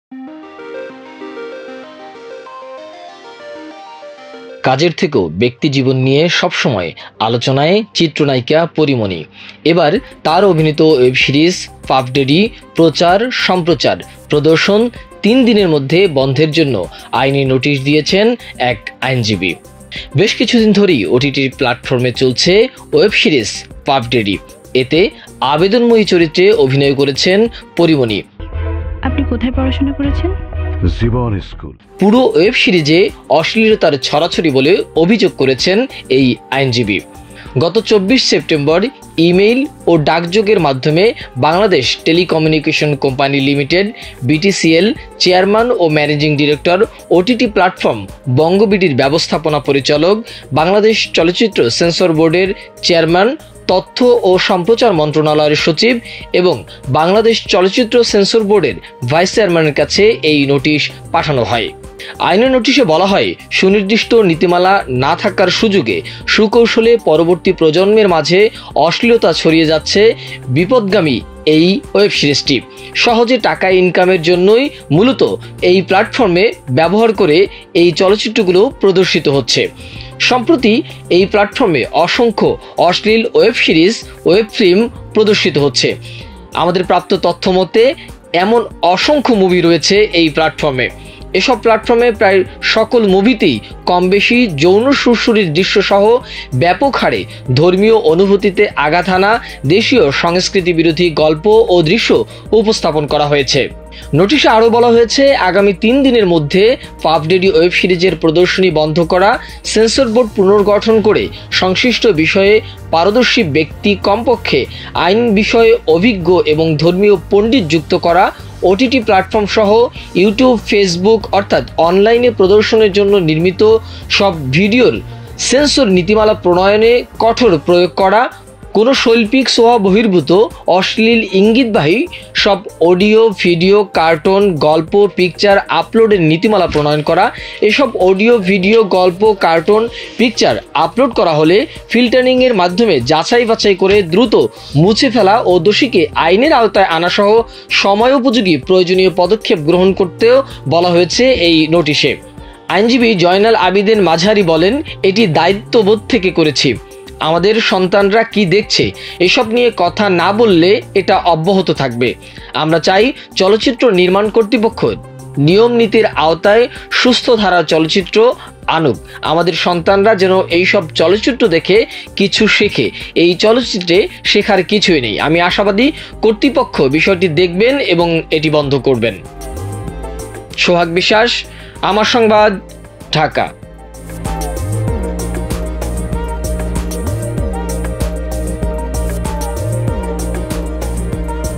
কাজের থেকেও ব্যক্তি জীবন নিয়ে সবসময় আলোচনায় চিত্রনায়িকা পরিমণি। এবার তার অভিনীত ওয়েব সিরিজ পাফ ড্যাডি প্রচার সম্প্রচার প্রদর্শন 3 দিনের মধ্যে বন্ধের জন্য আইনি নোটিশ দিয়েছেন এক আইনজীবী। বেশ কিছুদিন ধরেই ওটিটি প্ল্যাটফর্মে চলছে ওয়েব সিরিজ পাফ ড্যাডি। এতে আবেদনময়ী চরিত্রে অভিনয় করেছেন পরিমণি। আপনি কোথায় পড়াশোনা করেছেন? জীবন স্কুল। পুরো ওয়েব সিরিজে অশ্লীলতার ছড়াছড়ি বলে অভিযোগ করেছেন এই আইনজীবী। গত 24 সেপ্টেম্বর ইমেইল ও ডাকযোগের মাধ্যমে Bangladesh telecommunication company limited BTCL chairman ও ম্যানেজিং ডিরেক্টর, ওটিটি প্ল্যাটফর্ম বঙ্গবিটির ব্যবস্থাপনা পরিচালক, বাংলাদেশ চলচ্চিত্র সেন্সর বোর্ডের চেয়ারম্যান, তথ্য ও সম্প্রচার মন্ত্রণালয়ের সচিব এবং বাংলাদেশ চলচ্চিত্র সেন্সর বোর্ডের ভাইস চেয়ারম্যানের কাছে এই নোটিশ পাঠানো হয়। আইনের নোটিশে বলা হয়, সুনির্দিষ্ট নীতিমালা না থাকার সুযোগে সুকৌশলে পরবর্তী প্রজন্মের মাঝে অশ্লীলতা ছড়িয়ে যাচ্ছে। বিপদগামী এই ওয়েব সিরিজটি সহজে টাকা ইনকামের জন্যই মূলত এই প্ল্যাটফর্মে ব্যবহার করে এই চলচ্চিত্রগুলো প্রদর্শিত হচ্ছে। সম্প্রতি এই প্ল্যাটফর্মে অসংখ্য অশ্লীল ওয়েব সিরিজ, ওয়েব ফিল্ম প্রদর্শিত হচ্ছে। আমাদের প্রাপ্ত তথ্য মতে এমন অসংখ্য মুভি রয়েছে এই প্ল্যাটফর্মে। এসব প্ল্যাটফর্মে প্রায় সকল মুভিতেই কম বেশি যৌন সুরসুরির দৃশ্যসহ ব্যাপক হারে ধর্মীয় অনুভূতিতে আঘাত হানা দেশীয় সংস্কৃতি বিরোধী গল্প ও দৃশ্য উপস্থাপন করা হয়েছে। নোটিশে আরও বলা হয়েছে, আগামী 3 দিনের মধ্যে পাফ ড্যাডি ওয়েব সিরিজের প্রদর্শনী বন্ধ করা, সেন্সর বোর্ড পুনর্গঠন করে সংশ্লিষ্ট বিষয়ে পারদর্শী ব্যক্তি, কমপক্ষে আইন বিষয়ে অভিজ্ঞ এবং ধর্মীয় পণ্ডিত যুক্ত করা, ওটিটি প্ল্যাটফর্ম সহ ইউটিউব, ফেসবুক অর্থাৎ অনলাইনে প্রদর্শনের জন্য নির্মিত সব ভিডিওর সেন্সর নীতিমালা প্রণয়নে কঠোর প্রয়োগ করা, কোনো শৈল্পিক সোয়া বহির্ভূত অশ্লীল ইঙ্গিতবাহী সব অডিও, ভিডিও, কার্টুন, গল্প, পিকচার আপলোডের নীতিমালা প্রণয়ন করা। এসব অডিও, ভিডিও, গল্প, কার্টুন, পিকচার আপলোড করা হলে ফিল্টারিংয়ের মাধ্যমে যাচাই বাছাই করে দ্রুত মুছে ফেলা ও দোষীকে আইনের আওতায় আনাসহ সময়োপযোগী প্রয়োজনীয় পদক্ষেপ গ্রহণ করতেও বলা হয়েছে এই নোটিশে। আইনজীবী জয়নাল আবিদিন মাঝারি বলেন, এটি দায়িত্ববোধ থেকে করেছি। আমাদের সন্তানরা কি দেখছে এসব নিয়ে কথা না বললে এটা অব্যাহত থাকবে। আমরা চাই চলচ্চিত্র নির্মাণ কর্তৃপক্ষ নিয়ম নীতির আওতায় সুস্থ ধারা চলচ্চিত্র আনুক। আমাদের সন্তানরা যেন এইসব চলচ্চিত্র দেখে কিছু শেখে। এই চলচ্চিত্রে শেখার কিছুই নেই। আমি আশাবাদী কর্তৃপক্ষ বিষয়টি দেখবেন এবং এটি বন্ধ করবেন। সোহাগ বিশ্বাস, আমার সংবাদ, ঢাকা।